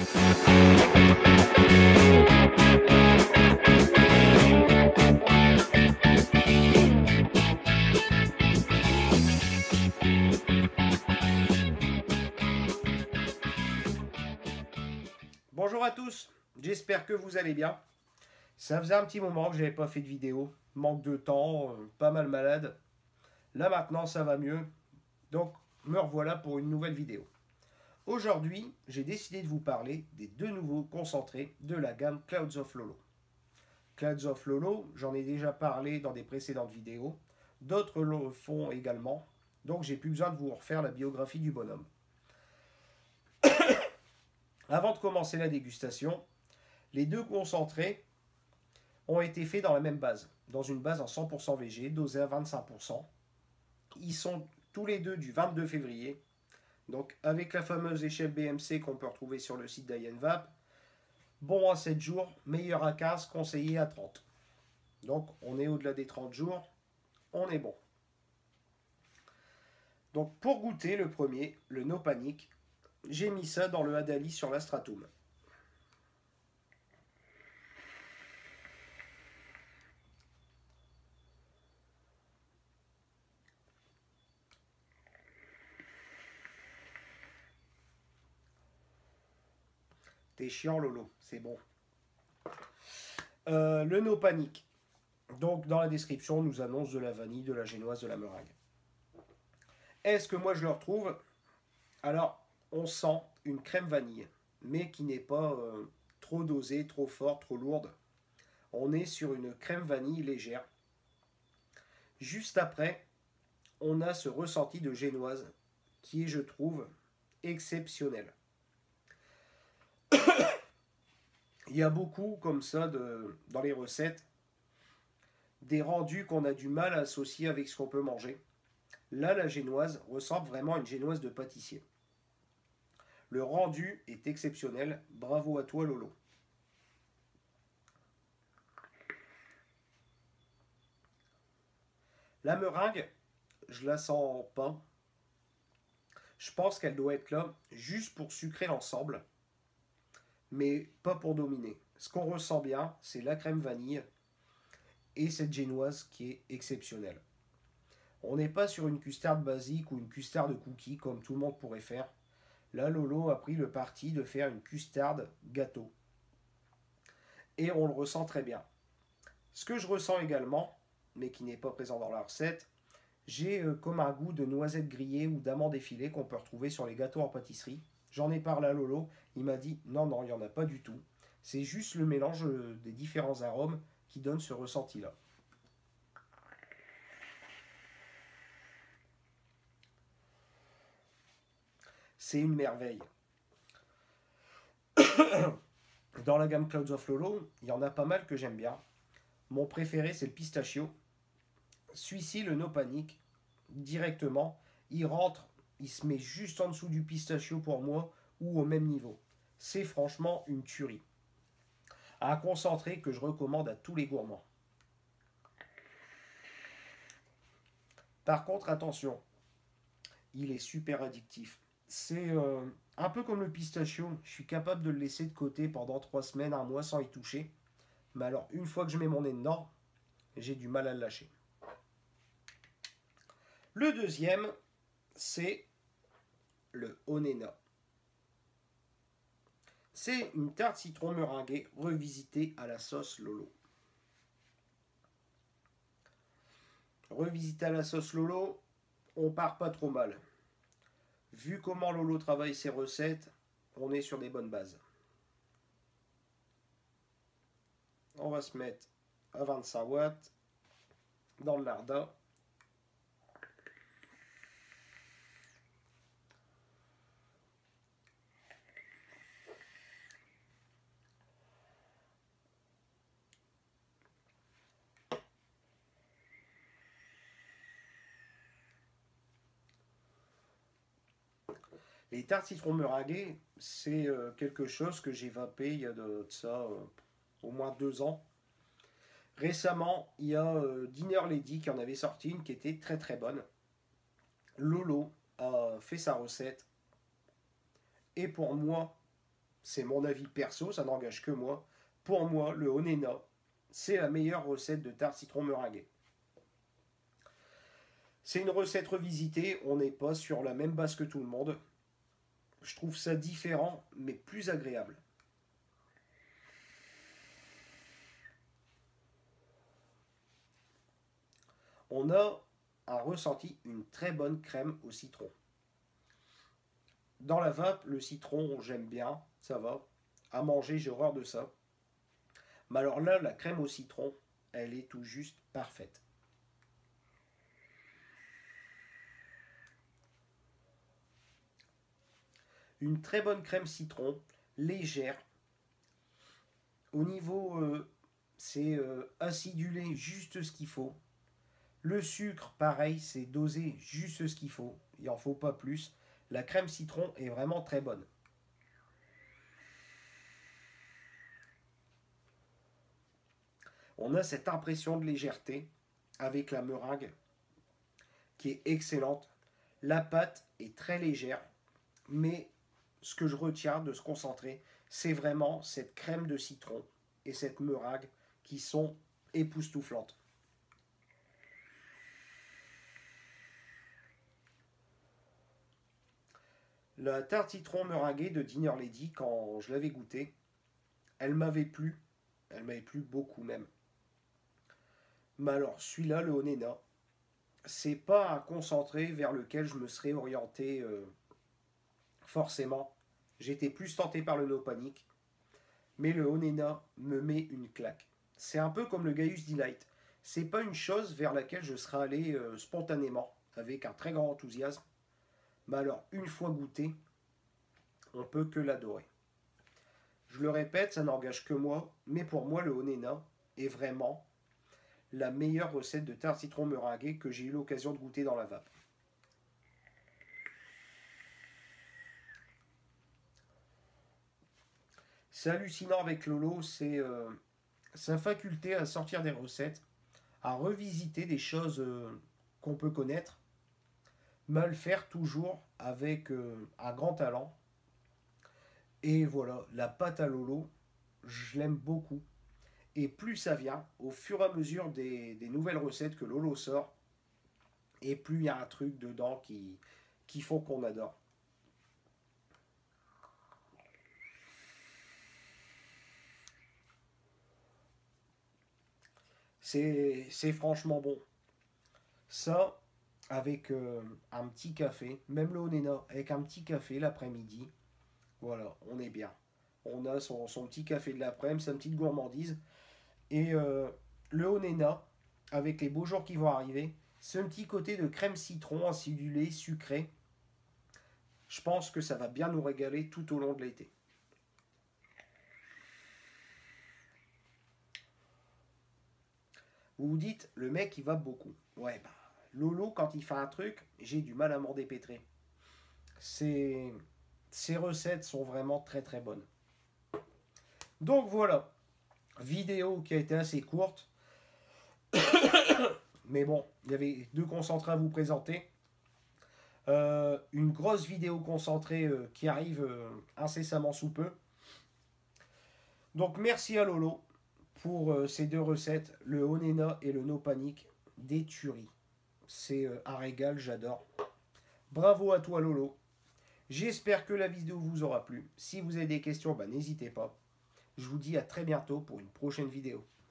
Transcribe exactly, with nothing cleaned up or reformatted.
Bonjour à tous, j'espère que vous allez bien. Ça faisait un petit moment que je n'avais pas fait de vidéo, manque de temps, euh, pas mal malade. Là maintenant ça va mieux, donc me revoilà pour une nouvelle vidéo. Aujourd'hui, j'ai décidé de vous parler des deux nouveaux concentrés de la gamme Clouds of Lolo. Clouds of Lolo, j'en ai déjà parlé dans des précédentes vidéos, d'autres le font également, donc j'ai plus besoin de vous refaire la biographie du bonhomme. Avant de commencer la dégustation, les deux concentrés ont été faits dans la même base, dans une base en cent pour cent V G, dosée à vingt-cinq pour cent. Ils sont tous les deux du vingt-deux février, donc avec la fameuse échelle B M C qu'on peut retrouver sur le site d'Ienvap. Bon à sept jours, meilleur à quinze, conseillé à trente. Donc on est au-delà des trente jours, on est bon. Donc pour goûter le premier, le No Panic, j'ai mis ça dans le Hadali sur la Stratum. T'es chiant Lolo, c'est bon. Euh, le No Panic. Donc dans la description, on nous annonce de la vanille, de la génoise, de la meringue. Est-ce que moi je le retrouve? Alors, on sent une crème vanille, mais qui n'est pas euh, trop dosée, trop forte, trop lourde. On est sur une crème vanille légère. Juste après, on a ce ressenti de génoise qui est, je trouve, exceptionnel. Il y a beaucoup comme ça de, dans les recettes, des rendus qu'on a du mal à associer avec ce qu'on peut manger. Là, la génoise ressemble vraiment à une génoise de pâtissier. Le rendu est exceptionnel. Bravo à toi, Lolo. La meringue, je la sens pas. Je pense qu'elle doit être là juste pour sucrer l'ensemble, mais pas pour dominer. Ce qu'on ressent bien, c'est la crème vanille et cette génoise qui est exceptionnelle. On n'est pas sur une custarde basique ou une custarde cookie comme tout le monde pourrait faire. Là, Lolo a pris le parti de faire une custarde gâteau. Et on le ressent très bien. Ce que je ressens également, mais qui n'est pas présent dans la recette, j'ai euh, comme un goût de noisettes grillées ou d'amandes effilées qu'on peut retrouver sur les gâteaux en pâtisserie. J'en ai parlé à Lolo, il m'a dit non, non, il n'y en a pas du tout. C'est juste le mélange euh, des différents arômes qui donne ce ressenti-là. C'est une merveille. Dans la gamme Clouds of Lolo, il y en a pas mal que j'aime bien. Mon préféré, c'est le pistachio. Celui-ci, le No Panic, directement, il rentre, il se met juste en dessous du pistachio pour moi, ou au même niveau. C'est franchement une tuerie. Un concentré que je recommande à tous les gourmands. Par contre, attention, il est super addictif. C'est euh, un peu comme le pistachio. Je suis capable de le laisser de côté pendant trois semaines, un mois sans y toucher. Mais alors, une fois que je mets mon nez dedans, j'ai du mal à le lâcher. Le deuxième, c'est le Onena. C'est une tarte citron meringuée revisitée à la sauce Lolo. Revisitée à la sauce Lolo, on part pas trop mal. Vu comment Lolo travaille ses recettes, on est sur des bonnes bases. On va se mettre à vingt-cinq watts dans le larda. Les tartes citron meringuées, c'est euh, quelque chose que j'ai vapé il y a de, de ça euh, au moins deux ans. Récemment, il y a euh, Dinner Lady qui en avait sorti une qui était très très bonne. Lolo a fait sa recette. Et pour moi, c'est mon avis perso, ça n'engage que moi. Pour moi, le Onena, c'est la meilleure recette de tarte citron meringuée. C'est une recette revisitée, on n'est pas sur la même base que tout le monde. Je trouve ça différent, mais plus agréable. On a un ressenti, une très bonne crème au citron. Dans la vape, le citron, j'aime bien, ça va. À manger, j'ai horreur de ça. Mais alors là, la crème au citron, elle est tout juste parfaite. Une très bonne crème citron, légère. Au niveau, euh, c'est euh, acidulé juste ce qu'il faut. Le sucre, pareil, c'est dosé juste ce qu'il faut. Il n'en faut pas plus. La crème citron est vraiment très bonne. On a cette impression de légèreté avec la meringue qui est excellente. La pâte est très légère, mais ce que je retiens de ce concentré, c'est vraiment cette crème de citron et cette meringue qui sont époustouflantes. La tarte citron meringuée de Dinner Lady, quand je l'avais goûtée, elle m'avait plu. Elle m'avait plu beaucoup même. Mais alors, celui-là, le Onena, c'est pas un concentré vers lequel je me serais orienté euh, forcément. J'étais plus tenté par le No Panic. Mais le Onena me met une claque. C'est un peu comme le Gaius Delight. C'est pas une chose vers laquelle je serais allé euh, spontanément, avec un très grand enthousiasme. Mais alors, une fois goûté, on peut que l'adorer. Je le répète, ça n'engage que moi, mais pour moi, le Onena est vraiment la meilleure recette de tarte citron meringuée que j'ai eu l'occasion de goûter dans la vape. C'est hallucinant avec Lolo, c'est euh, sa faculté à sortir des recettes, à revisiter des choses euh, qu'on peut connaître, mais à le faire toujours avec euh, un grand talent. Et voilà, la pâte à Lolo, je l'aime beaucoup. Et plus ça vient, au fur et à mesure des, des nouvelles recettes que Lolo sort, et plus il y a un truc dedans qui, qui font qu'on adore. C'est c'est franchement bon. Ça, avec euh, un petit café, même le Onena, avec un petit café l'après-midi, voilà, on est bien. On a son, son petit café de l'après-midi, sa petite gourmandise. Et euh, le Onena, avec les beaux jours qui vont arriver, ce petit côté de crème citron acidulé, sucré, je pense que ça va bien nous régaler tout au long de l'été. Vous vous dites, le mec il va beaucoup. Ouais, bah, Lolo, quand il fait un truc, j'ai du mal à m'en dépêtrer. Ses, ses recettes sont vraiment très très bonnes. Donc voilà, vidéo qui a été assez courte. Mais bon, il y avait deux concentrés à vous présenter. Euh, une grosse vidéo concentrée euh, qui arrive euh, incessamment sous peu. Donc merci à Lolo pour euh, ces deux recettes, le Onena et le No Panic, des tueries. C'est euh, un régal, j'adore. Bravo à toi Lolo. J'espère que la vidéo vous aura plu. Si vous avez des questions, bah, n'hésitez pas. Je vous dis à très bientôt pour une prochaine vidéo.